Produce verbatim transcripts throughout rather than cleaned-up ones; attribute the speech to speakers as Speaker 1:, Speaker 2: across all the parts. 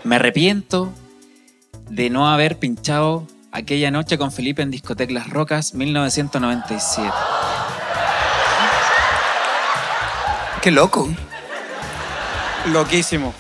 Speaker 1: Me arrepiento de no haber pinchado aquella noche con Felipe en Discoteca Las Rocas, mil novecientos noventa y siete.
Speaker 2: Qué loco.
Speaker 1: Loquísimo.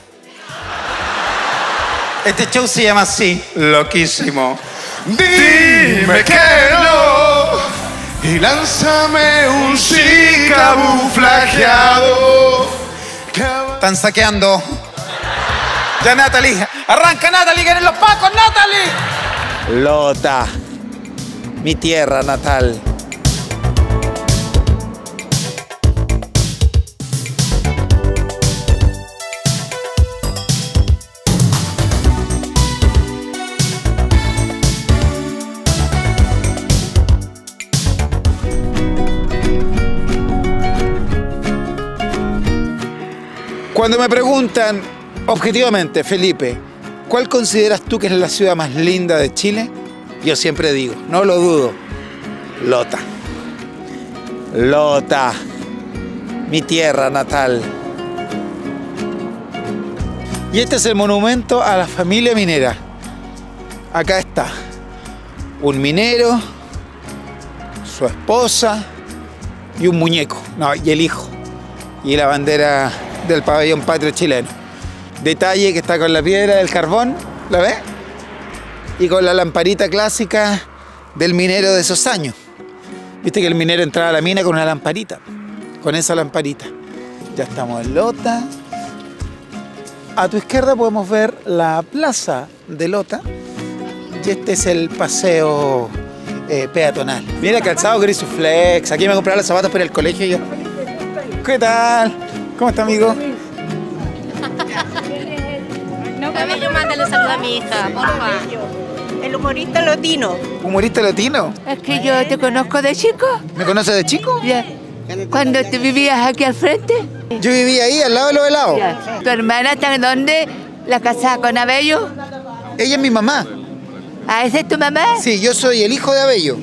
Speaker 2: Este show se llama así, Loquísimo. Dime que no y lánzame un sí camuflajeado. Están saqueando. Ya Natalie, arranca Natalie, que eres los pacos, Natalie. Lota, mi tierra natal. Cuando me preguntan, objetivamente, Felipe, ¿cuál consideras tú que es la ciudad más linda de Chile? Yo siempre digo, no lo dudo, Lota. Lota, mi tierra natal. Y este es el monumento a la familia minera. Acá está, un minero, su esposa y un muñeco, no, y el hijo, y la bandera del pabellón patrio chileno. Detalle que está con la piedra del carbón, ¿la ves? Y con la lamparita clásica del minero de esos años. Viste que el minero entraba a la mina con una lamparita, con esa lamparita. Ya estamos en Lota. A tu izquierda podemos ver la plaza de Lota. Y este es el paseo eh, peatonal. Mira, calzado gris flex. Aquí me compraba los zapatos para el colegio. Yo. ¿Qué tal? ¿Cómo está, amigo?
Speaker 3: Cabello, mándale saludos a mi hija, porfa. El humorista lotino.
Speaker 2: ¿Humorista latino?
Speaker 4: Es que yo te conozco de chico.
Speaker 2: ¿Me conoces de chico?
Speaker 4: Ya. Cuando te vivías aquí al frente.
Speaker 2: Yo vivía ahí, al lado de los helados.
Speaker 4: Ya. ¿Tu hermana está en dónde? ¿La casada con Abello?
Speaker 2: Ella es mi mamá.
Speaker 4: ¿Ah, esa es tu mamá?
Speaker 2: Sí, yo soy el hijo de Abello.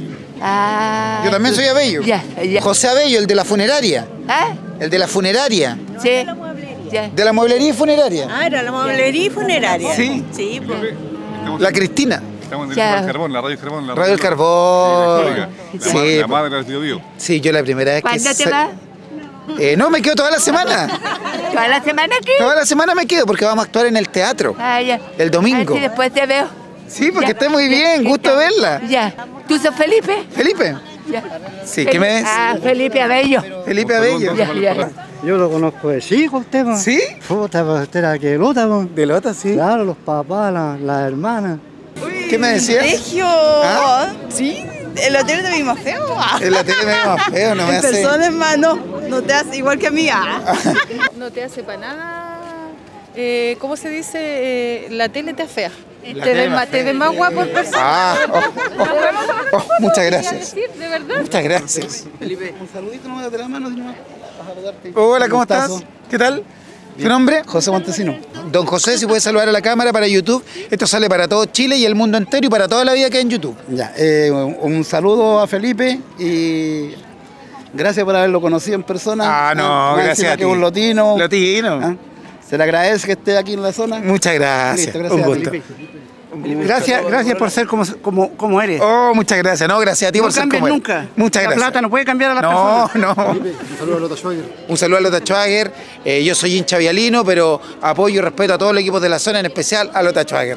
Speaker 4: Ah.
Speaker 2: Yo también
Speaker 4: tú...
Speaker 2: soy Abello.
Speaker 4: Ya, ya.
Speaker 2: José Abello, el de la funeraria.
Speaker 4: ¿Ah?
Speaker 2: El de la funeraria.
Speaker 4: Sí. Ya.
Speaker 2: De la mueblería funeraria.
Speaker 3: Ah, era la mueblería funeraria.
Speaker 2: Sí.
Speaker 3: Sí, pues.
Speaker 2: La Cristina.
Speaker 5: Estamos en
Speaker 4: Ya.
Speaker 5: el Carbón, la Radio El Carbón. La
Speaker 2: Radio El Carbón.
Speaker 5: La,
Speaker 2: Sí,
Speaker 5: madre, la
Speaker 2: po.
Speaker 5: madre del Tío Bío.
Speaker 2: Sí, yo la primera vez que...
Speaker 4: ¿Cuándo te
Speaker 2: sa-
Speaker 4: vas?
Speaker 2: Eh, no, me quedo toda la semana.
Speaker 4: ¿Toda la semana aquí?
Speaker 2: Toda la semana me quedo porque vamos a actuar en el teatro.
Speaker 4: Ah, ya.
Speaker 2: El domingo.
Speaker 4: A ver si después te veo.
Speaker 2: Sí, porque
Speaker 4: Ya.
Speaker 2: esté muy bien, gusto verla.
Speaker 4: Ya. ¿Tú sos Felipe?
Speaker 2: ¿Felipe?
Speaker 4: Ya.
Speaker 2: Sí, ¿qué me ves?
Speaker 4: Ah, Felipe Abello.
Speaker 2: Felipe Abello.
Speaker 4: Ya, ya.
Speaker 6: Yo lo conozco de chico, usted, po.
Speaker 2: ¿Sí?
Speaker 6: Puta, pues usted era que Lota, po.
Speaker 2: De Lota, sí.
Speaker 6: Claro, los papás, la- las hermanas.
Speaker 2: ¿Qué me decías?
Speaker 7: Colegio.
Speaker 2: ¿Ah?
Speaker 7: Sí, el hotel de mi más feo.
Speaker 2: En la tele me veo más feo, no me
Speaker 7: En
Speaker 2: hace...
Speaker 7: persona, hermano, no te hace igual que a mí. ah.
Speaker 8: No te hace para nada, eh, ¿cómo se dice? Eh, la tele te afea.
Speaker 2: La
Speaker 8: Te
Speaker 2: tele
Speaker 8: ves
Speaker 2: me
Speaker 8: más,
Speaker 2: afea.
Speaker 8: te ves más guapo en persona.
Speaker 2: Ah, oh, oh, oh, muchas gracias.
Speaker 8: decir, de verdad.
Speaker 2: Muchas gracias.
Speaker 6: Felipe, un saludito nomás de la mano, nomás.
Speaker 2: Hola, ¿cómo estás? ¿Qué tal? ¿Tu nombre?
Speaker 6: José Montesino.
Speaker 2: Don José, si puede saludar a la cámara para YouTube. Esto sale para todo Chile y el mundo entero y para toda la vida que hay en YouTube.
Speaker 6: Ya, eh, un, un saludo a Felipe y gracias por haberlo conocido en persona.
Speaker 2: Ah, no,
Speaker 6: Más
Speaker 2: gracias
Speaker 6: encima
Speaker 2: a
Speaker 6: que
Speaker 2: ti.
Speaker 6: un lotino.
Speaker 2: Latino.
Speaker 6: ¿Ah? Se le agradece que esté aquí en la zona.
Speaker 2: Muchas gracias.
Speaker 6: Listo, gracias,
Speaker 2: Un gusto.
Speaker 6: Felipe. Gracias, gracias por ser como, como, como eres.
Speaker 2: Oh, muchas gracias. No, gracias a ti
Speaker 6: No
Speaker 2: por ser
Speaker 6: cambies
Speaker 2: como eres.
Speaker 6: nunca.
Speaker 2: Muchas
Speaker 6: La
Speaker 2: gracias.
Speaker 6: plata no puede cambiar a las
Speaker 2: No,
Speaker 6: personas.
Speaker 2: no.
Speaker 6: Un saludo a Lota Schwager.
Speaker 2: Un saludo a Lota Schwager. Eh, yo soy hincha vialino, pero apoyo y respeto a todos los equipos de la zona, en especial a Lota Schwager.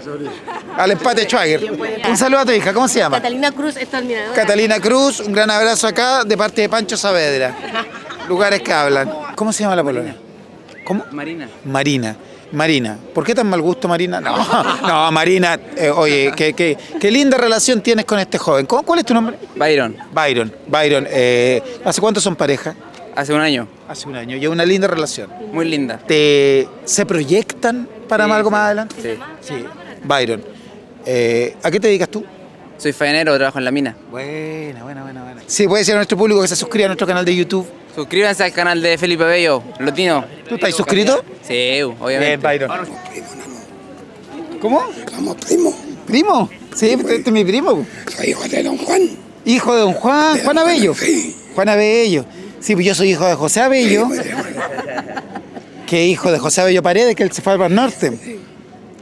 Speaker 2: Al empate Schwager. Un saludo a tu hija, ¿cómo se llama?
Speaker 3: Catalina Cruz, esta admiradora.
Speaker 2: Catalina Cruz, un gran abrazo acá de parte de Pancho Saavedra. Lugares que hablan. ¿Cómo se llama la polonia? ¿Cómo?
Speaker 1: Marina.
Speaker 2: Marina. Marina. ¿Por qué tan mal gusto, Marina? No, no, Marina, eh, oye, qué, qué, qué linda relación tienes con este joven. ¿Cómo- ¿Cuál es tu nombre?
Speaker 1: Byron,
Speaker 2: Byron. Byron, eh, ¿hace cuánto son pareja?
Speaker 1: hace un año.
Speaker 2: Hace un año. Y es una linda relación.
Speaker 1: Muy linda.
Speaker 2: ¿Te, ¿Se proyectan para
Speaker 1: Sí,
Speaker 2: algo
Speaker 1: sí.
Speaker 2: más adelante?
Speaker 1: Sí.
Speaker 2: Sí. Byron, eh, ¿a qué te dedicas tú?
Speaker 1: Soy faenero, trabajo en la mina.
Speaker 2: Buena, buena, buena, buena. Sí, puede decir a nuestro público que se suscriba a nuestro canal de YouTube.
Speaker 1: Suscríbanse al canal de Felipe Bello, Lotino.
Speaker 2: ¿Tú estás suscrito?
Speaker 1: Sí, obviamente.
Speaker 2: Bien, Byron. ¿Cómo?
Speaker 9: Somos primos.
Speaker 2: ¿Primo? Sí, este este es mi primo.
Speaker 9: Soy hijo de don Juan.
Speaker 2: Hijo de don Juan, Juan Abello.
Speaker 9: Sí.
Speaker 2: Juan Abello. Sí, pues yo soy hijo de José Abello, que es hijo de José Abello Paredes, que él se fue al Mar Norte.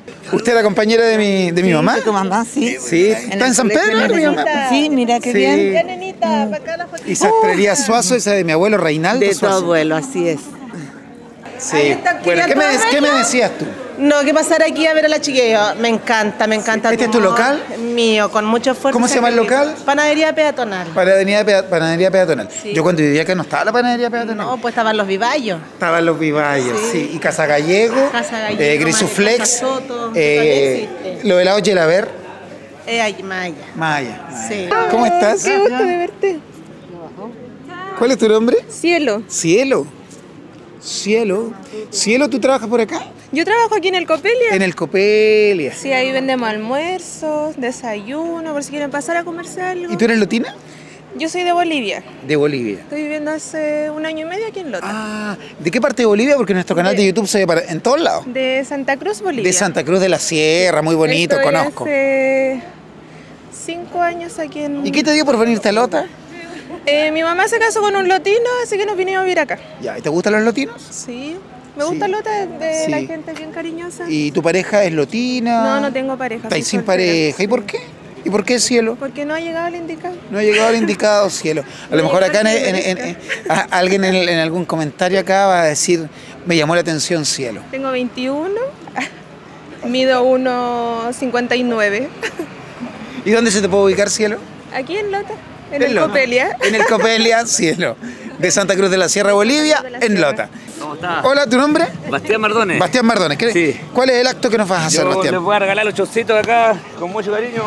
Speaker 2: ¿Usted es la compañera de mi, de mi
Speaker 7: Sí,
Speaker 2: mamá?
Speaker 7: de tu mamá, sí.
Speaker 2: Sí. ¿Está en San Pedro, mi mamá?
Speaker 7: Sí, mira qué
Speaker 2: Sí.
Speaker 7: bien.
Speaker 3: Ya, nenita, para acá la fotito.
Speaker 2: Y sastrería Suazo, esa de mi abuelo Reinaldo
Speaker 7: De tu
Speaker 2: Suazo.
Speaker 7: abuelo, así es.
Speaker 2: Sí.
Speaker 3: Ahí está,
Speaker 2: Bueno,
Speaker 3: ¿quería
Speaker 2: ¿qué me,
Speaker 3: todo
Speaker 2: ¿qué me
Speaker 3: verlo?
Speaker 2: decías tú?
Speaker 3: No, que pasar aquí a ver a la chiquilla. Me encanta, me encanta.
Speaker 2: ¿Este es tu
Speaker 3: humor.
Speaker 2: local?
Speaker 3: Mío, con mucho esfuerzo.
Speaker 2: ¿Cómo se llama el local?
Speaker 3: Panadería peatonal.
Speaker 2: Panadería, pea- panadería peatonal.
Speaker 3: Sí.
Speaker 2: Yo cuando vivía acá no estaba la panadería peatonal.
Speaker 3: No, pues estaban los vivallos.
Speaker 2: Estaban los Vivallos, sí.
Speaker 3: Sí.
Speaker 2: Y Casa Gallego,
Speaker 3: Casa Gallego,
Speaker 2: eh, Grisuflex,
Speaker 3: Casa Soto,
Speaker 2: eh,
Speaker 3: todavía existe.
Speaker 2: lo helado Gelaber,
Speaker 3: Eh, ay, Maya.
Speaker 2: Maya. Maya.
Speaker 3: Sí.
Speaker 2: ¿Cómo estás?
Speaker 8: Qué gusto de verte.
Speaker 2: ¿Cuál es tu nombre?
Speaker 8: Cielo.
Speaker 2: Cielo. Cielo. Cielo, ¿tú trabajas por acá?
Speaker 8: Yo trabajo aquí en el Copelia.
Speaker 2: En el Copelia.
Speaker 8: Sí, ahí vendemos almuerzos, desayuno, por si quieren pasar a comerse algo.
Speaker 2: ¿Y tú eres lotina?
Speaker 8: Yo soy de Bolivia.
Speaker 2: De Bolivia.
Speaker 8: Estoy viviendo hace un año y medio aquí en Lota.
Speaker 2: Ah, ¿de qué parte de Bolivia? Porque nuestro canal de,
Speaker 8: De-
Speaker 2: YouTube se ve para- en todos lados.
Speaker 8: De Santa Cruz, Bolivia.
Speaker 2: De Santa Cruz de la Sierra, muy bonito,
Speaker 8: Estoy
Speaker 2: conozco.
Speaker 8: Hace cinco años aquí en...
Speaker 2: ¿Y qué te dio por venirte a Lota?
Speaker 8: Eh, mi mamá se casó con un lotino, así que nos vinimos a vivir acá.
Speaker 2: Ya, ¿y te gustan los lotinos?
Speaker 8: Sí. Me gusta
Speaker 2: Sí.
Speaker 8: Lota, de
Speaker 2: Sí.
Speaker 8: la gente bien cariñosa.
Speaker 2: ¿Y tu pareja es lotina?
Speaker 8: No, no tengo pareja.
Speaker 2: ¿Estáis
Speaker 8: soy
Speaker 2: sin
Speaker 8: soltera.
Speaker 2: pareja? ¿Y por qué? ¿Y por qué, cielo?
Speaker 8: Porque no ha llegado el indicado.
Speaker 2: No ha llegado el indicado, cielo. A lo mejor acá en, en- en- en- a- alguien en, en algún comentario acá va a decir, me llamó la atención, cielo.
Speaker 8: Tengo veintiuno, mido uno cincuenta y nueve.
Speaker 2: ¿Y dónde se te puede ubicar, cielo?
Speaker 8: Aquí en Lota, en,
Speaker 2: En
Speaker 8: el
Speaker 2: Lota.
Speaker 8: Copelia.
Speaker 2: En el Copelia, cielo. De Santa Cruz de la Sierra, Bolivia,
Speaker 8: de la
Speaker 2: en
Speaker 8: Sierra.
Speaker 2: Lota.
Speaker 5: ¿Cómo estás?
Speaker 2: Hola, ¿tu nombre?
Speaker 5: Bastián Mardones.
Speaker 2: Bastián Mardones. ¿Qué-
Speaker 5: Sí.
Speaker 2: ¿Cuál es el acto que nos vas a hacer,
Speaker 5: Yo les
Speaker 2: Bastián?
Speaker 5: voy a regalar los chocitos acá con mucho cariño.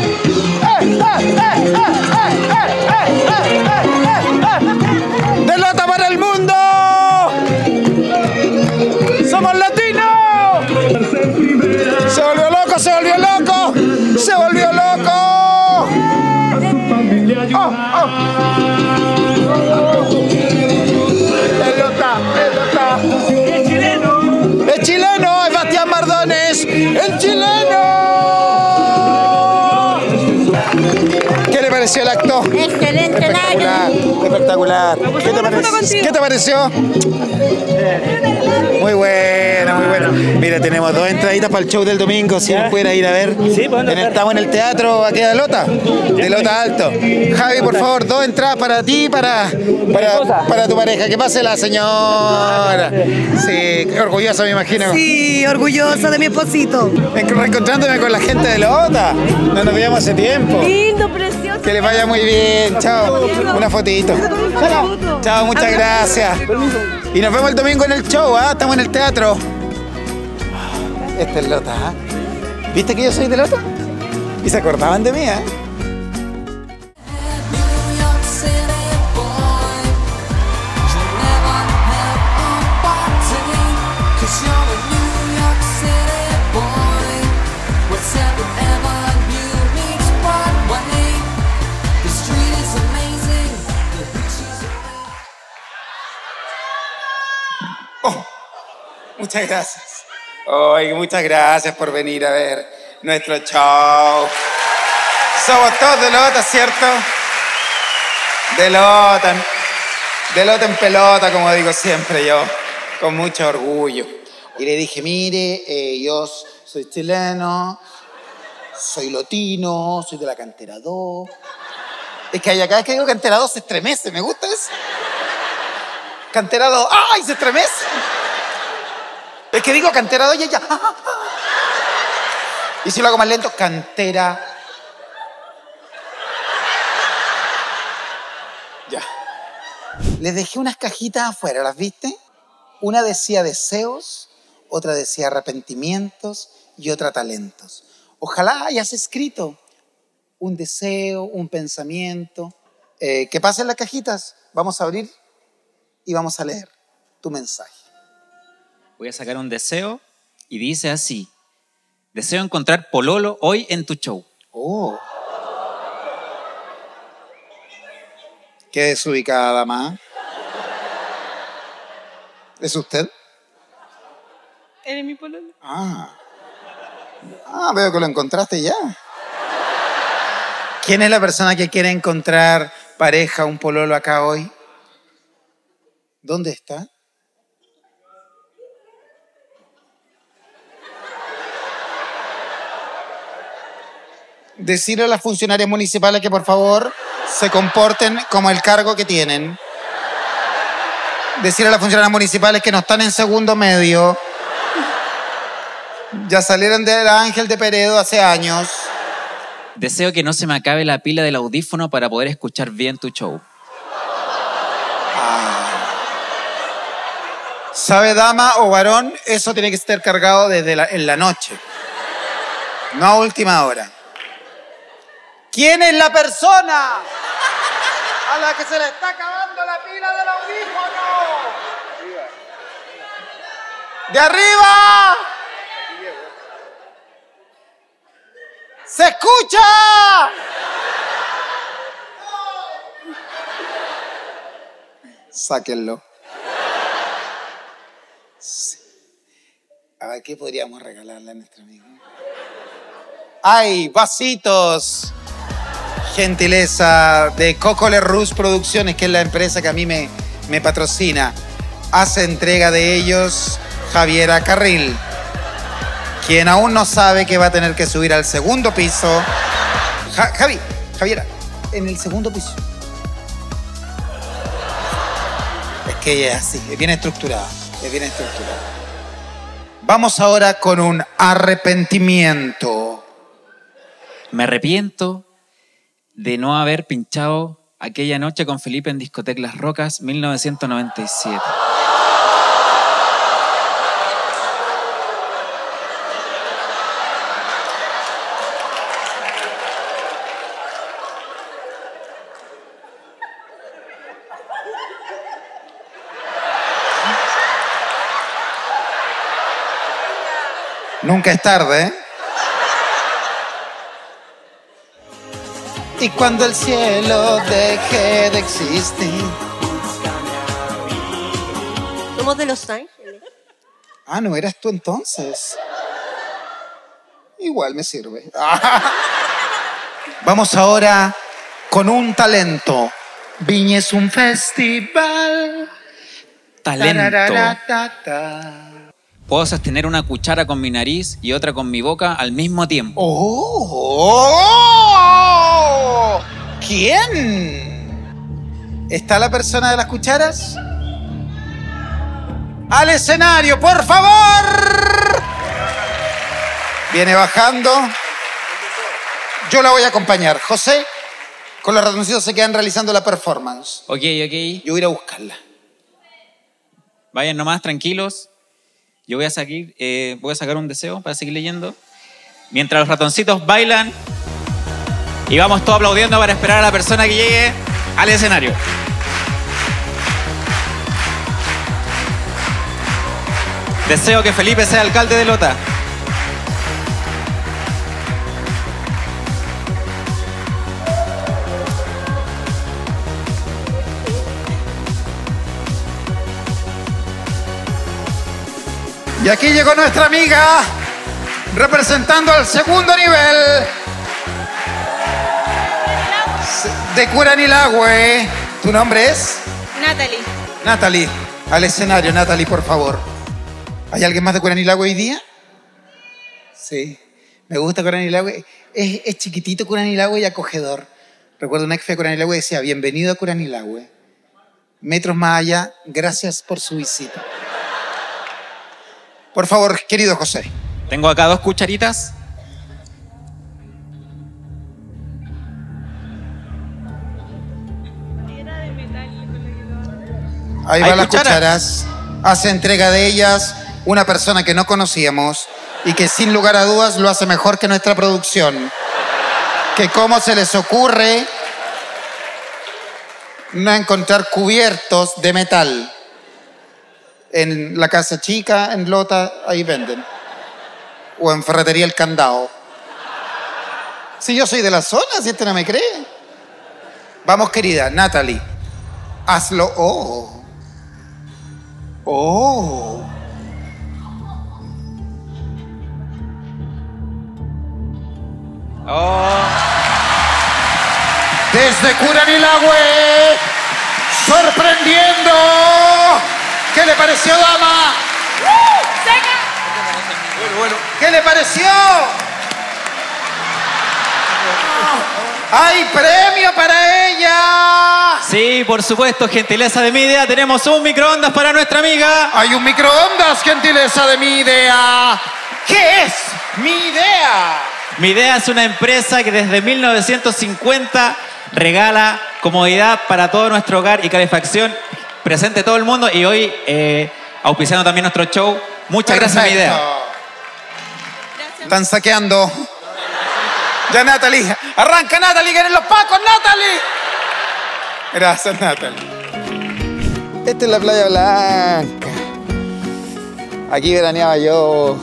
Speaker 2: ¡De Lota para el mundo! ¡Somos latinos! ¡Se volvió loco, se volvió loco! ¡Se volvió loco! ¡Oh, oh! ¡Es Lota, es Lota! ¡Es chileno! ¡Es chileno! ¡Es Bastián Mardones! ¡El chileno! ¿Qué le pareció el acto?
Speaker 3: Excelente,
Speaker 2: Espectacular, espectacular. ¿Qué te, pareció? ¿Qué te pareció? Muy buena, muy buena. Mira, tenemos dos entraditas para el show del domingo, si nos pudiera ir a ver.
Speaker 5: Sí, ¿para dónde
Speaker 2: En el-
Speaker 5: estar?
Speaker 2: estamos en el teatro aquí de Lota, de Lota Alto. Javi, por favor, dos entradas para ti y para, para, para tu pareja. Que pase la señora. Sí, orgullosa me imagino.
Speaker 7: Sí, orgullosa de mi esposito.
Speaker 2: Reencontrándome con la gente de Lota. No nos veíamos hace tiempo.
Speaker 7: Lindo, precioso.
Speaker 2: Que les vaya muy bien. Chao. Una fotito. Chao, muchas gracias. Y nos vemos el domingo en el show, ¿ah? Estamos en el teatro. Este es Lota, ¿ah? ¿Viste que yo soy de Lota? Y se acordaban de mí, ¿ah? Oh, muchas gracias. Oye, muchas gracias por venir a ver nuestro show. Somos todos de Lota, ¿cierto? De Lota, de Lota en pelota, como digo siempre yo, con mucho orgullo. Y le dije, mire, eh, yo soy chileno, soy lotino, soy de la cantera dos. Es que cada vez que digo cantera dos se estremece, me gusta eso. Cantera dos, ¡ay! Se estremece. Es que digo cantera dos y ella. ¡Ah! Y si lo hago más lento, cantera. Ya. Les dejé unas cajitas afuera, ¿las viste? Una decía deseos, otra decía arrepentimientos y otra talentos. Ojalá hayas escrito un deseo, un pensamiento. Eh, que pasen las cajitas. Vamos a abrir y vamos a leer tu mensaje.
Speaker 1: Voy a sacar un deseo y dice así. Deseo encontrar pololo hoy en tu show.
Speaker 2: Oh. Qué desubicada, dama. ¿Es usted?
Speaker 8: ¿Eres mi pololo?
Speaker 2: Ah. Ah, veo que lo encontraste ya. ¿Quién es la persona que quiere encontrar pareja, un pololo acá hoy? ¿Dónde está? decirle a las funcionarias municipales que por favor se comporten como el cargo que tienen. Decirle a las funcionarias municipales que no están en segundo medio. Ya salieron de la Ángel de Peredo hace años.
Speaker 1: Deseo que no se me acabe la pila del audífono para poder escuchar bien tu show.
Speaker 2: ¿Sabe, dama o varón? Eso tiene que estar cargado desde la, en la noche. No a última hora. ¿Quién es la persona a la que se le está acabando la pila del audífono? ¡De arriba! ¡Se escucha! Sáquenlo. Sí. A ver, ¿qué podríamos regalarle a nuestro amigo? ¡Ay, vasitos! Gentileza de Coco Lerroux Producciones, que es la empresa que a mí me, me patrocina. Hace entrega de ellos Javiera Carril, quien aún no sabe que va a tener que subir al segundo piso. Ja, Javi, Javiera, en el segundo piso. Es que ella es así, es bien estructurada, es bien estructurada. Vamos ahora con un arrepentimiento.
Speaker 1: Me arrepiento de no haber pinchado aquella noche con Felipe en Discoteca Las Rocas, mil novecientos noventa y siete.
Speaker 2: Nunca es tarde, ¿eh? Y cuando el cielo deje de existir.
Speaker 3: Somos de Los Ángeles.
Speaker 2: Ah, ¿no eras tú entonces? Igual me sirve. Vamos ahora con un talento. Viña es un festival.
Speaker 1: Talento.
Speaker 2: Tarararata.
Speaker 1: Puedo sostener una cuchara con mi nariz y otra con mi boca al mismo tiempo.
Speaker 2: ¡Oh! ¿Quién? ¿Está la persona de las cucharas? ¡Al escenario, por favor! Viene bajando. Yo la voy a acompañar. José, con los ratoncitos se quedan realizando la performance.
Speaker 1: Ok, ok.
Speaker 2: Yo voy a ir a buscarla.
Speaker 1: Vayan nomás, tranquilos. Yo voy a, seguir, eh, voy a sacar un deseo para seguir leyendo. Mientras los ratoncitos bailan y vamos todos aplaudiendo para esperar a la persona que llegue al escenario. Deseo que Felipe sea alcalde de Lota.
Speaker 2: Y aquí llegó nuestra amiga, representando al segundo nivel de Curanilahue. ¿Tu nombre es?
Speaker 3: Natalie.
Speaker 2: Natalie, al escenario, Natalie, por favor. ¿Hay alguien más de Curanilahue hoy día? Sí, me gusta Curanilahue. Es, es chiquitito Curanilahue y acogedor. Recuerdo una ex de Curanilahue que decía, bienvenido a Curanilahue. Metros más allá, gracias por su visita. Por favor, querido José.
Speaker 1: Tengo acá dos cucharitas.
Speaker 2: Ahí van las cucharas. Hace entrega de ellas una persona que no conocíamos y que sin lugar a dudas lo hace mejor que nuestra producción. Que cómo se les ocurre no encontrar cubiertos de metal. En la Casa Chica, en Lota, ahí venden. O en Ferretería El Candado. Si yo soy de la zona, si este no me cree. Vamos, querida, Natalie. Hazlo. Oh. Oh.
Speaker 1: Oh.
Speaker 2: Desde Curanilahue, sorprendiendo. ¿Qué le pareció, dama?
Speaker 1: Bueno, bueno.
Speaker 2: ¿Qué le pareció? ¡Hay premio para ella!
Speaker 1: Sí, por supuesto, gentileza de mi idea. Tenemos un microondas para nuestra amiga.
Speaker 2: Hay un microondas, gentileza de mi idea. ¿Qué es mi idea?
Speaker 1: Mi idea es una empresa que desde mil novecientos cincuenta regala comodidad para todo nuestro hogar y calefacción. Presente todo el mundo y hoy eh, auspiciando también nuestro show. Muchas gracias, mi idea.
Speaker 2: Están saqueando. Ya, Natalie. Arranca, Natalie, que eres los pacos, Natalie. Gracias, Natalie. Esta es la Playa Blanca. Aquí veraneaba yo.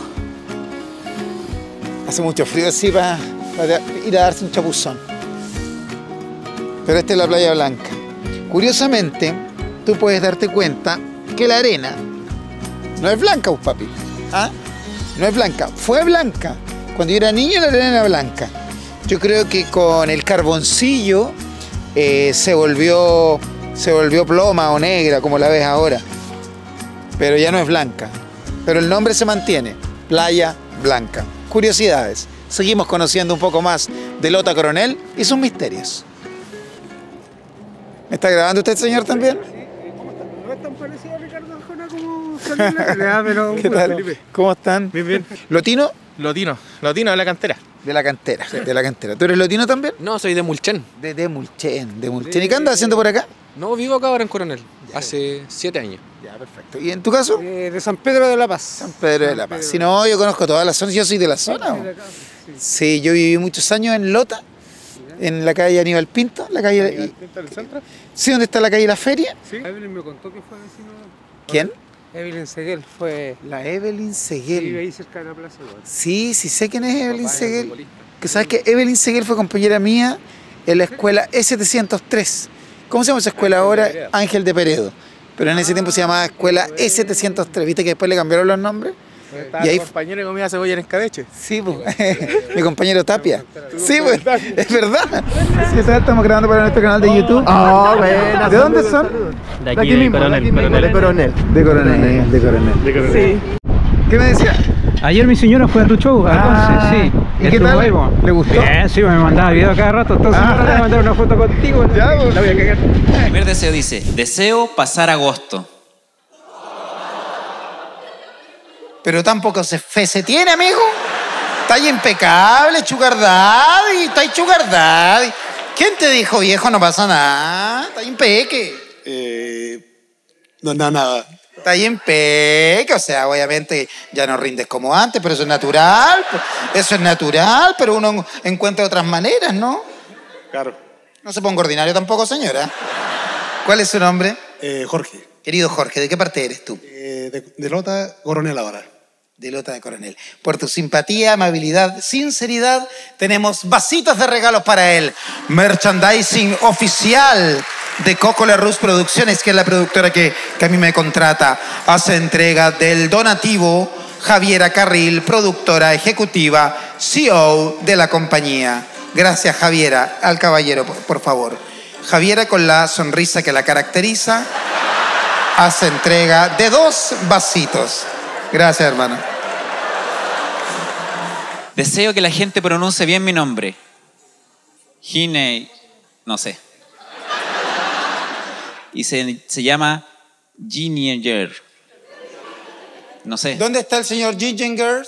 Speaker 2: Hace mucho frío así para, para ir a darse un chapuzón. Pero esta es la Playa Blanca. Curiosamente, tú puedes darte cuenta que la arena no es blanca, pues, papi. ¿Ah? No es blanca. Fue blanca. Cuando yo era niño la arena era blanca. Yo creo que con el carboncillo eh, se volvió se volvió ploma o negra, como la ves ahora. Pero ya no es blanca. Pero el nombre se mantiene. Playa Blanca. Curiosidades. Seguimos conociendo un poco más de Lota Coronel y sus misterios. ¿Me está grabando usted, señor, también?
Speaker 10: No es tan parecido a Ricardo Arjona como Felipe, pero
Speaker 2: ¿Qué tal? ¿Cómo están?
Speaker 10: Bien, bien.
Speaker 2: ¿Lotino?
Speaker 10: Lotino, Lotino de la cantera.
Speaker 2: De la cantera, sí. De la cantera. ¿Tú eres lotino también?
Speaker 10: No, soy de Mulchen.
Speaker 2: De, de Mulchen, de Mulchen. ¿Y qué andas haciendo por acá?
Speaker 10: No, vivo acá ahora en Coronel, hace siete años.
Speaker 2: Ya, perfecto. ¿Y en tu caso?
Speaker 10: Eh, de San Pedro de la Paz.
Speaker 2: San Pedro de la Paz. Si no, yo conozco todas las zonas, yo soy de la zona. ¿O? Sí, yo viví muchos años en Lota, en la calle Aníbal Pinto, la calle...
Speaker 10: ¿Aníbal Pinto del centro?
Speaker 2: Sí, ¿dónde está la calle La Feria?
Speaker 10: Sí. Evelyn me contó que fue vecino.
Speaker 2: ¿Quién?
Speaker 10: Evelyn Seguel fue...
Speaker 2: La Evelyn Seguel.
Speaker 10: Vive ahí cerca de la plaza igual.
Speaker 2: Sí, sí sé quién es Evelyn Seguel. Que sabes que Evelyn Seguel fue compañera mía en la escuela E setecientos tres. ¿Cómo se llama esa escuela ahora? Ángel de Peredo. Pero en ese tiempo se llamaba escuela E setecientos tres. ¿Viste que después le cambiaron los nombres?
Speaker 10: Estaba y ahí compañero que comía cebolla en escabeche.
Speaker 2: Sí, pues. Mi compañero Tapia. Sí, pues. Es verdad. Sí, estamos grabando para nuestro canal de YouTube.
Speaker 10: Ah, bueno.
Speaker 2: ¿De dónde son?
Speaker 11: De aquí, de, mismo, Coronel, de, Coronel.
Speaker 2: de Coronel. De Coronel. De Coronel. De Coronel. Sí. ¿Qué me decía?
Speaker 11: Ayer mi señora fue a tu show,
Speaker 2: ah,
Speaker 11: entonces, sí.
Speaker 2: ¿Y qué tal? Nuevo. ¿Le gustó?
Speaker 11: Bien, sí, me mandaba video cada rato, entonces ah. me voy a mandar una foto contigo.
Speaker 2: Ya, pues.
Speaker 11: La voy a cagar.
Speaker 1: El primer deseo dice, deseo pasar agosto.
Speaker 2: Pero tampoco se fe se tiene, amigo. Está ahí impecable, sugar daddy, está ahí sugar daddy. ¿Quién te dijo, viejo, no pasa nada? Está ahí impeque.
Speaker 12: Eh, no, no, nada.
Speaker 2: Está ahí impeque, o sea, obviamente ya no rindes como antes, pero eso es natural. Eso es natural, pero uno encuentra otras maneras, ¿no?
Speaker 12: Claro.
Speaker 2: No se ponga ordinario tampoco, señora. ¿Cuál es su nombre?
Speaker 12: Eh, Jorge.
Speaker 2: Querido Jorge, ¿de qué parte eres tú?
Speaker 12: Eh, de, de Lota, Coronel ahora.
Speaker 2: De Lota de Coronel. Por tu simpatía, amabilidad, sinceridad, tenemos vasitos de regalos para él. Merchandising oficial de Coco Lerroux Producciones, que es la productora que, que a mí me contrata. Hace entrega del donativo Javiera Carril, productora ejecutiva, C E O de la compañía. Gracias, Javiera. Al caballero, por, por favor. Javiera, con la sonrisa que la caracteriza, hace entrega de dos vasitos. Gracias, hermano.
Speaker 1: Deseo que la gente pronuncie bien mi nombre. Gine... no sé. Y se, se llama Ginger. No sé.
Speaker 2: ¿Dónde está el señor Ginger?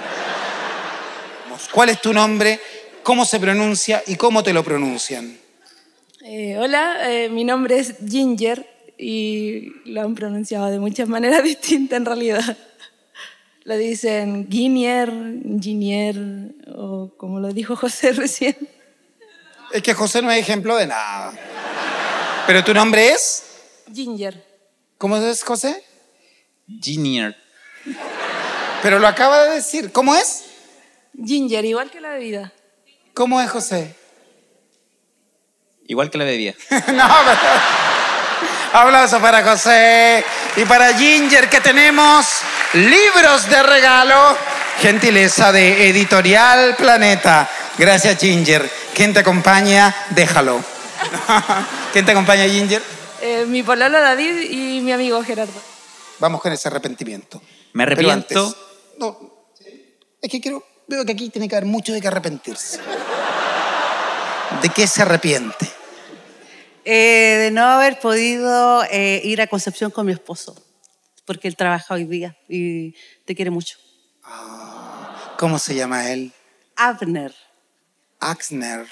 Speaker 2: ¿Cuál es tu nombre? ¿Cómo se pronuncia y cómo te lo pronuncian?
Speaker 13: Eh, hola, eh, mi nombre es Ginger y lo han pronunciado de muchas maneras distintas en realidad. Lo dicen Guinier, Ginier o como lo dijo José recién.
Speaker 2: Es que José no es ejemplo de nada. ¿Pero tu nombre es?
Speaker 13: Ginger.
Speaker 2: ¿Cómo es, José?
Speaker 1: Ginger.
Speaker 2: Pero lo acaba de decir. ¿Cómo es?
Speaker 13: Ginger, igual que la bebida.
Speaker 2: ¿Cómo es, José?
Speaker 1: Igual que la bebida.
Speaker 2: No, pero... Aplauso para José y para Ginger, que tenemos libros de regalo. Gentileza de Editorial Planeta. Gracias, Ginger. ¿Quién te acompaña? Déjalo. ¿Quién te acompaña, Ginger?
Speaker 13: Eh, mi pololo David y mi amigo Gerardo.
Speaker 2: Vamos con ese arrepentimiento.
Speaker 1: Me arrepiento.
Speaker 2: No, es que quiero, veo que aquí tiene que haber mucho de que arrepentirse. ¿De qué se arrepiente?
Speaker 7: Eh, de no haber podido eh, ir a Concepción con mi esposo, porque él trabaja hoy día y te quiere mucho.
Speaker 2: ¿Cómo se llama él?
Speaker 7: Abner.
Speaker 2: Axner.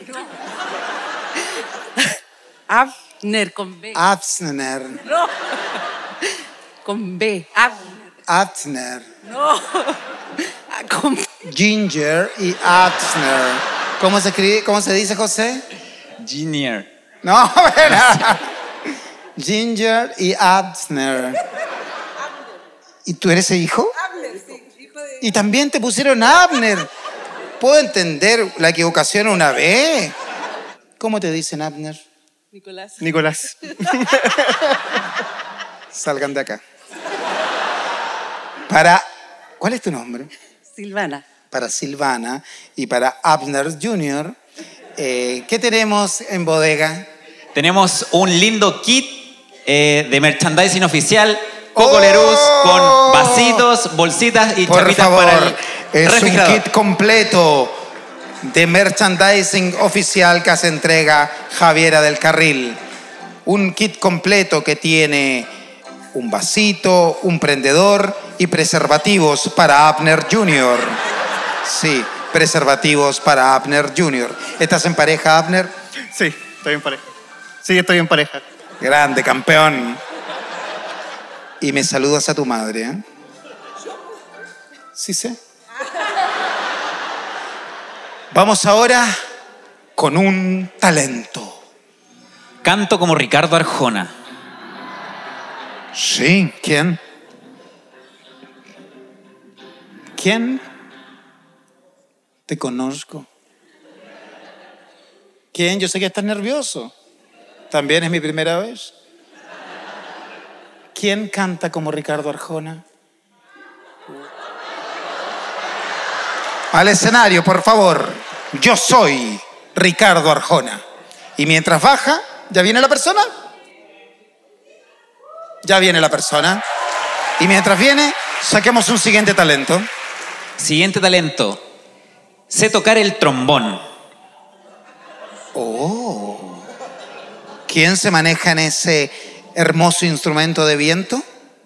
Speaker 7: Abner con B.
Speaker 2: Abner.
Speaker 7: No. Con B. Abner.
Speaker 2: Abner.
Speaker 7: No. Con...
Speaker 2: Ginger y Abner. ¿Cómo se escribe? ¿Cómo se dice, José?
Speaker 1: Ginger.
Speaker 2: No, espera. Ginger y Abner. ¿Y tú eres el hijo?
Speaker 7: Abner, sí. Hijo de...
Speaker 2: Y también te pusieron Abner. Puedo entender la equivocación una vez. ¿Cómo te dicen Abner?
Speaker 7: Nicolás.
Speaker 2: Nicolás. Salgan de acá. Para... ¿Cuál es tu nombre?
Speaker 7: Silvana.
Speaker 2: Para Silvana y para Abner junior Eh, ¿Qué tenemos en bodega?
Speaker 1: Tenemos un lindo kit eh, de merchandising oficial, Coco Lerús, con vasitos, bolsitas y
Speaker 2: Por
Speaker 1: chapitas
Speaker 2: favor,
Speaker 1: para el
Speaker 2: es un
Speaker 1: refrigerador.
Speaker 2: kit completo de merchandising oficial que se entrega Javiera del Carril. Un kit completo que tiene un vasito, un prendedor y preservativos para Abner junior Sí, preservativos para Abner junior ¿Estás en pareja, Abner?
Speaker 14: Sí, estoy en pareja. Sí, estoy en pareja.
Speaker 2: Grande, campeón. Y me saludas a tu madre, ¿eh? Sí sé. Vamos ahora con un talento.
Speaker 1: Canto como Ricardo Arjona.
Speaker 2: Sí, ¿quién? ¿Quién? Te conozco. ¿Quién? Yo sé que estás nervioso. También es mi primera vez. ¿Quién canta como Ricardo Arjona? Al escenario, por favor. Yo soy Ricardo Arjona. Y mientras baja, ¿ya viene la persona? Ya viene la persona. Y mientras viene, saquemos un siguiente talento.
Speaker 1: Siguiente talento. Sé tocar el trombón.
Speaker 2: Oh. ¿Quién se maneja en ese hermoso instrumento de viento?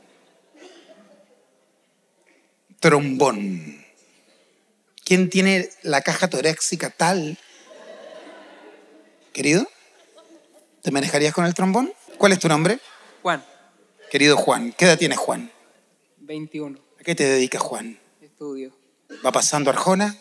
Speaker 2: Trombón. ¿Quién tiene la caja torácica tal? Querido, ¿te manejarías con el trombón? ¿Cuál es tu nombre?
Speaker 15: Juan.
Speaker 2: Querido Juan, ¿qué edad tiene Juan?
Speaker 15: veintiuno.
Speaker 2: ¿A qué te dedicas, Juan?
Speaker 15: Estudio.
Speaker 2: ¿Va pasando Arjona?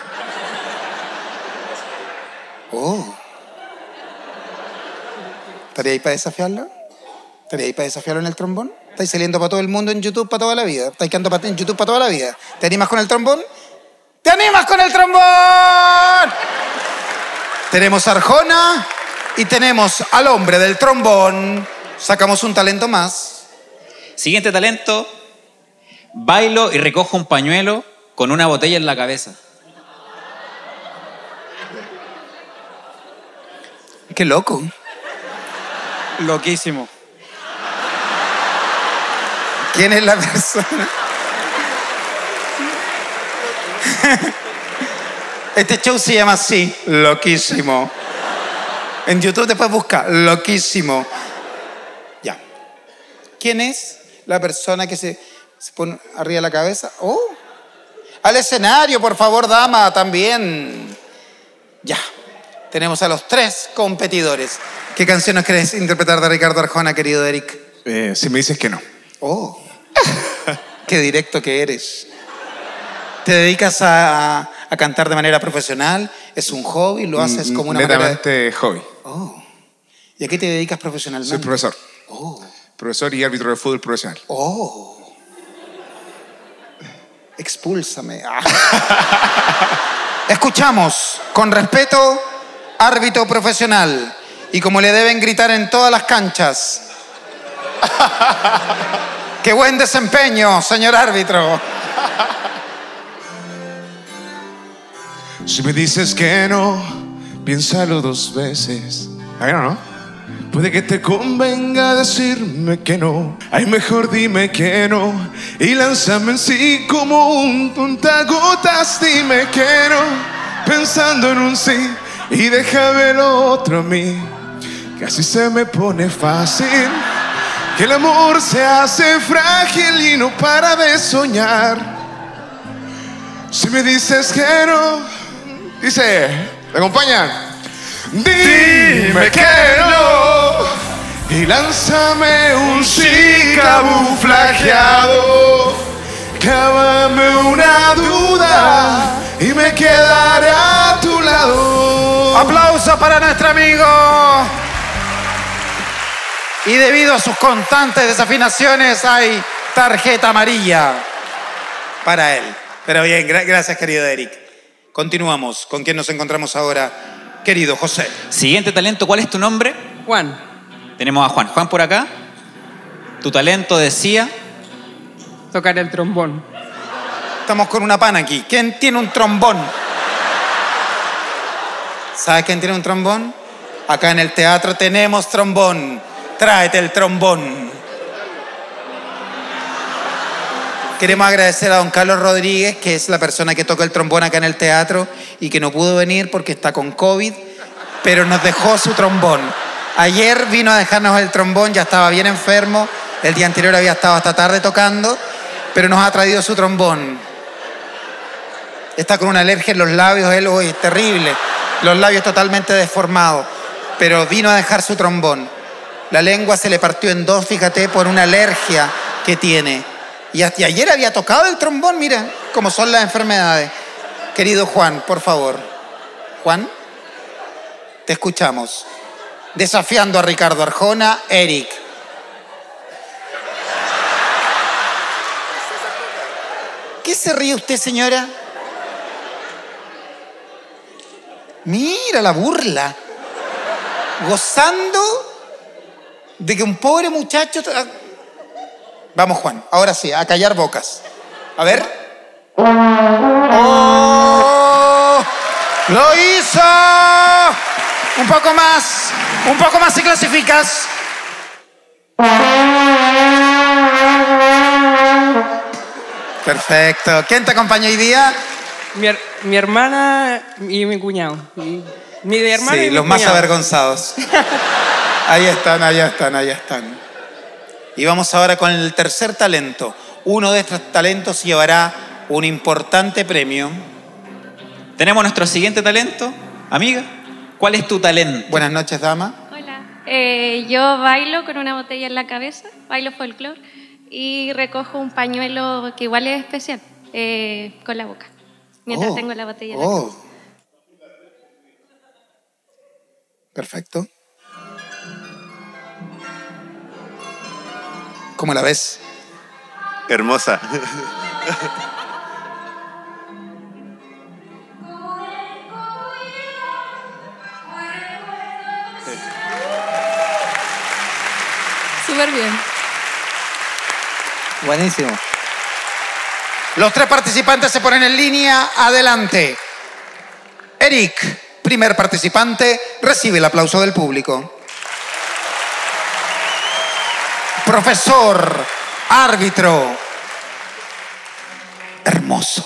Speaker 2: Oh. ¿Estaría ahí para desafiarlo? ¿Estaría ahí para desafiarlo en el trombón? ¿Estáis saliendo para todo el mundo en YouTube para toda la vida? ¿Estáis quedando en YouTube para toda la vida? ¿Te animas con el trombón? ¡Te animas con el trombón! Tenemos a Arjona y tenemos al hombre del trombón. Sacamos un talento más.
Speaker 1: Siguiente talento. Bailo y recojo un pañuelo con una botella en la cabeza.
Speaker 2: Qué loco.
Speaker 14: Loquísimo.
Speaker 2: ¿Quién es la persona? Este show se llama así, Loquísimo. En YouTube te puedes buscar, Loquísimo. Ya. ¿Quién es la persona que se, se pone arriba de la cabeza? Oh. Al escenario, por favor, dama, también. Ya. Tenemos a los tres competidores. ¿Qué canciones querés interpretar de Ricardo Arjona, querido Eric?
Speaker 16: Eh, si me dices que no.
Speaker 2: Oh. Qué directo que eres. ¿Te dedicas a, a cantar de manera profesional? ¿Es un hobby? ¿Lo haces como una
Speaker 16: Netamente
Speaker 2: manera?
Speaker 16: hobby.
Speaker 2: Oh. ¿Y a qué te dedicas profesionalmente?
Speaker 16: Soy profesor.
Speaker 2: Oh.
Speaker 16: Profesor y árbitro de fútbol profesional.
Speaker 2: Oh. Expúlsame. Ah. Escuchamos, con respeto, árbitro profesional. Y como le deben gritar en todas las canchas. ¡Qué buen desempeño, señor árbitro!
Speaker 16: Si me dices que no, piénsalo dos veces. Ay, no, no. Puede que te convenga decirme que no. Ay, mejor dime que no. Y lánzame en sí como un puntagotas. Dime que no, pensando en un sí. y déjame lo otro a mí, que así se me pone fácil, que el amor se hace frágil y no para de soñar. Si me dices que no, dice, ¿me acompañan? Dime que no y lánzame un sí camuflajeado, cávame una duda y me quedaré a tu lado.
Speaker 2: Aplauso para nuestro amigo. Y debido a sus constantes desafinaciones hay tarjeta amarilla para él. Pero bien, gra- gracias querido Eric. Continuamos. ¿Con quién nos encontramos ahora, querido José?
Speaker 1: Siguiente talento, ¿cuál es tu nombre?
Speaker 15: Juan.
Speaker 1: Tenemos a Juan. Juan por acá. Tu talento decía...
Speaker 15: Tocar el trombón.
Speaker 2: Estamos con una pana aquí. ¿Quién tiene un trombón? ¿Sabes quién tiene un trombón? Acá en el teatro tenemos trombón. Tráete el trombón. Queremos agradecer a don Carlos Rodríguez, que es la persona que toca el trombón acá en el teatro y que no pudo venir porque está con COVID, pero nos dejó su trombón. Ayer vino a dejarnos el trombón, ya estaba bien enfermo. El día anterior había estado hasta tarde tocando, pero nos ha traído su trombón. Está con una alergia en los labios, él hoy es terrible. Los labios totalmente deformados, pero vino a dejar su trombón. La lengua se le partió en dos, fíjate, por una alergia que tiene. Y hasta ayer había tocado el trombón, mira, cómo son las enfermedades. Querido Juan, por favor. Juan, te escuchamos. Desafiando a Ricardo Arjona, Eric. ¿Qué se ríe usted, señora? Mira la burla. Gozando de que un pobre muchacho... Vamos, Juan, ahora sí, a callar bocas. A ver. ¡Oh! ¡Lo hizo! Un poco más, un poco más si clasificas. Perfecto. ¿Quién te acompaña hoy día?
Speaker 15: Mi, her- mi hermana y mi cuñado. Mi, mi hermana
Speaker 2: Sí,
Speaker 15: y mi
Speaker 2: los más
Speaker 15: cuñado.
Speaker 2: avergonzados. Ahí están, allá están, allá están. Y vamos ahora con el tercer talento. Uno de estos talentos llevará un importante premio.
Speaker 1: Tenemos nuestro siguiente talento. Amiga, ¿cuál es tu talento?
Speaker 2: Buenas noches, dama.
Speaker 17: Hola, eh, yo bailo con una botella en la cabeza, bailo folclore y recojo un pañuelo que igual es especial, eh, con la boca, mientras
Speaker 2: Oh,
Speaker 17: tengo la botella en la
Speaker 2: Oh.
Speaker 17: cabeza.
Speaker 2: Perfecto. ¿Cómo la ves?
Speaker 18: Hermosa.
Speaker 8: Súper bien.
Speaker 2: Buenísimo. Los tres participantes se ponen en línea. Adelante. Eric, primer participante, recibe el aplauso del público. Profesor, árbitro, hermoso.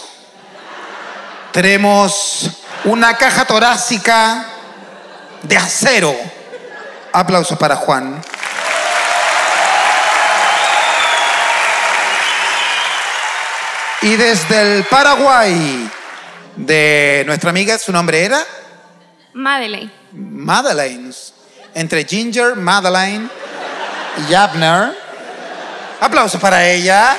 Speaker 2: Tenemos una caja torácica de acero. Aplausos para Juan. Y desde el Paraguay, de nuestra amiga, ¿su nombre era?
Speaker 17: Madeleine.
Speaker 2: Madeleine. Entre Ginger, Madeleine y Abner. Aplausos para ella.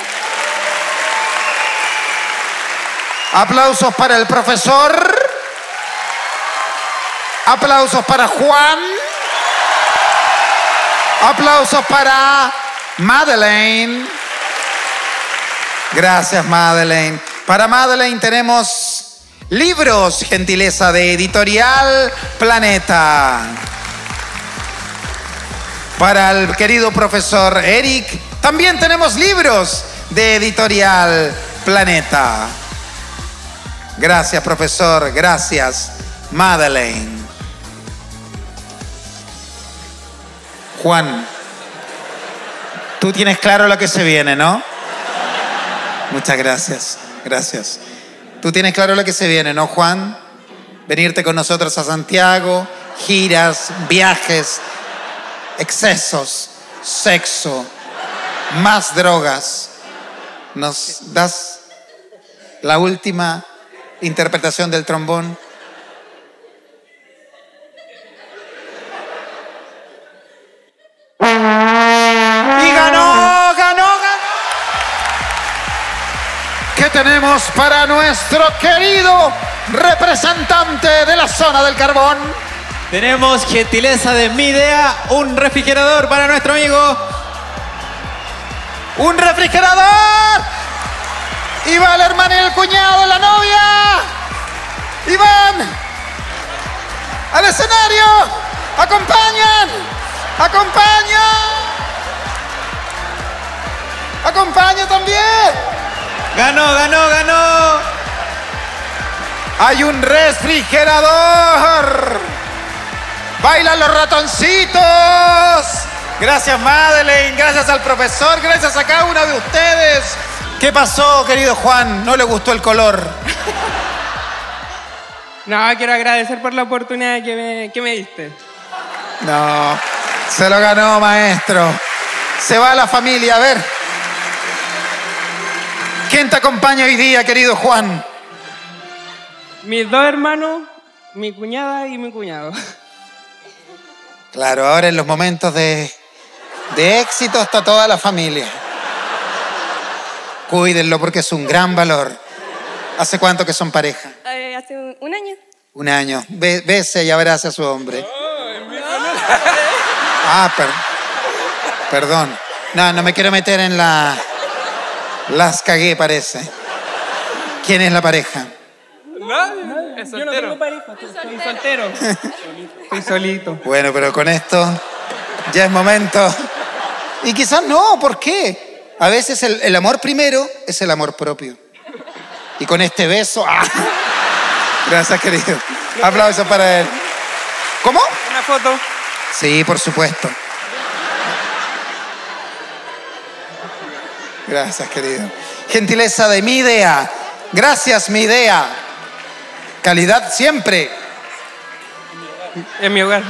Speaker 2: Aplausos para el profesor. Aplausos para Juan. Aplausos para Madeleine. Gracias, Madeleine. Para Madeleine tenemos libros, gentileza de Editorial Planeta. Para el querido profesor Eric, también tenemos libros de Editorial Planeta. Gracias, profesor. Gracias, Madeleine. Juan, tú tienes claro lo que se viene, ¿no? Muchas gracias. Gracias. Tú tienes claro lo que se viene, ¿no, Juan? venirte con nosotros a Santiago, giras, viajes, excesos, sexo, más drogas. ¿Nos das la última interpretación del trombón? Y ganó, ganó, ganó. ¿Qué tenemos para nuestro querido representante de la zona del carbón?
Speaker 1: Tenemos, gentileza de mi idea, un refrigerador para nuestro amigo.
Speaker 2: ¡Un refrigerador! Y va el hermano y el cuñado de la novia. Y van al escenario. ¡Acompañan! ¡Acompañan! ¡Acompaña también!
Speaker 1: ¡Ganó, ganó, ganó!
Speaker 2: ¡Hay un refrigerador! ¡Bailan los ratoncitos! Gracias, Madeleine. Gracias al profesor. Gracias a cada uno de ustedes. ¿Qué pasó, querido Juan? ¿No le gustó el color?
Speaker 15: No, quiero agradecer por la oportunidad que me, que me diste.
Speaker 2: No, se lo ganó, maestro. Se va a la familia, a ver. ¿Quién te acompaña hoy día, querido Juan?
Speaker 15: Mis dos hermanos, mi cuñada y mi cuñado.
Speaker 2: Claro, ahora en los momentos de, de éxito está toda la familia. Cuídenlo porque es un gran valor. ¿Hace cuánto que son pareja?
Speaker 13: Eh, hace un, un año.
Speaker 2: Un año. Be- bese y abrace a su hombre. Ah, per- perdón. No, no me quiero meter en la... Las cagué, parece. ¿Quién es la pareja?
Speaker 15: No, es soltero. Yo no tengo pareja, soy soltero. Estoy solito.
Speaker 2: Bueno, pero con esto ya es momento. Y quizás no, ¿por qué? A veces el, el amor primero es el amor propio. Y con este beso... ¡ah! Gracias, querido. Aplausos para él. ¿Cómo?
Speaker 15: Una foto.
Speaker 2: Sí, por supuesto. Gracias, querido. Gentileza de mi idea. Gracias, mi idea. Calidad siempre.
Speaker 15: En mi hogar.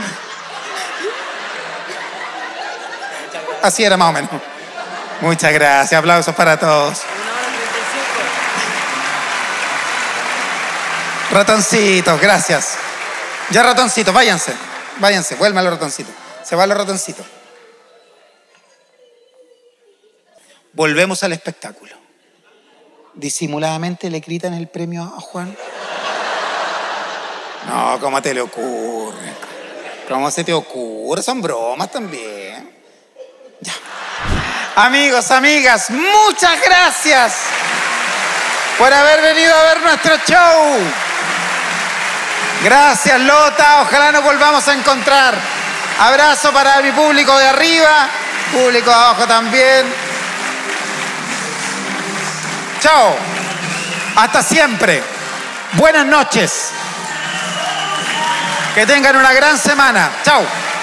Speaker 2: Así era más o menos. Muchas gracias. Aplausos para todos. Ratoncitos, gracias. Ya, ratoncitos, váyanse. Váyanse, vuelvan los ratoncitos. Se van los ratoncitos. Volvemos al espectáculo. Disimuladamente le gritan el premio a Juan. No, ¿cómo te le ocurre? ¿Cómo se te ocurre? Son bromas también. Ya. Amigos, amigas, muchas gracias por haber venido a ver nuestro show. Gracias, Lota. Ojalá nos volvamos a encontrar. Abrazo para mi público de arriba, público de abajo también. Chao. Hasta siempre. Buenas noches. Que tengan una gran semana. Chao.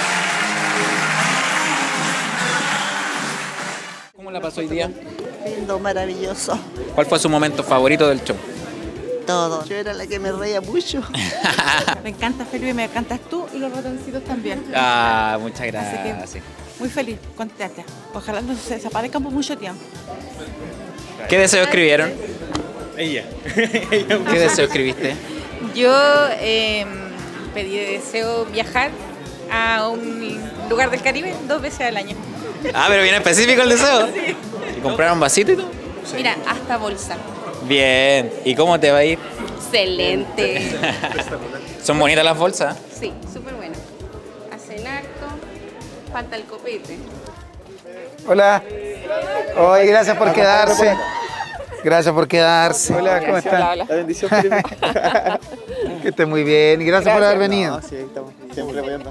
Speaker 1: ¿Cómo la pasó hoy día?
Speaker 19: Lindo, maravilloso.
Speaker 1: ¿Cuál fue su momento favorito del show?
Speaker 19: Todo. Yo era la que me reía mucho.
Speaker 20: Me encanta, Felipe, me encantas tú y los ratoncitos también.
Speaker 1: Ah, muchas
Speaker 20: Así
Speaker 1: gracias.
Speaker 20: que muy feliz, contenta. Ojalá no se desaparezcan por mucho tiempo.
Speaker 1: ¿Qué deseo escribieron? Ella. ¿Qué deseo escribiste?
Speaker 21: Yo eh, pedí de deseo viajar a un lugar del Caribe dos veces al año.
Speaker 1: Ah, pero bien específico el deseo.
Speaker 21: Sí.
Speaker 1: ¿Y compraron vasito y todo?
Speaker 21: Mira, hasta bolsa.
Speaker 1: Bien. ¿Y cómo te va a ir?
Speaker 21: Excelente.
Speaker 1: ¿Son bonitas las bolsas?
Speaker 21: Sí, súper bueno. Hacen harto. Falta el copete.
Speaker 2: Hola. Hoy, gracias por quedarse. Gracias por quedarse.
Speaker 10: Hola, ¿cómo están?
Speaker 21: Hola, hola.
Speaker 10: La bendición, Felipe.
Speaker 2: Que esté muy bien. Y gracias, por haber venido.
Speaker 10: No, sí, estamos siempre apoyando.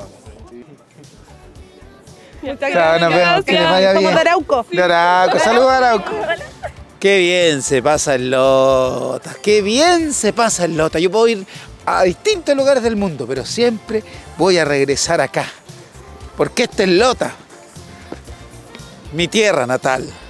Speaker 21: Muchas
Speaker 2: Chao, nos vemos. Que les vaya bien.
Speaker 20: Somos de Arauco.
Speaker 2: De Arauco. Saludos a Arauco. Qué bien se pasa en Lota. Qué bien se pasa en Lota. Yo puedo ir a distintos lugares del mundo, pero siempre voy a regresar acá. Porque esta es Lota. Mi tierra natal.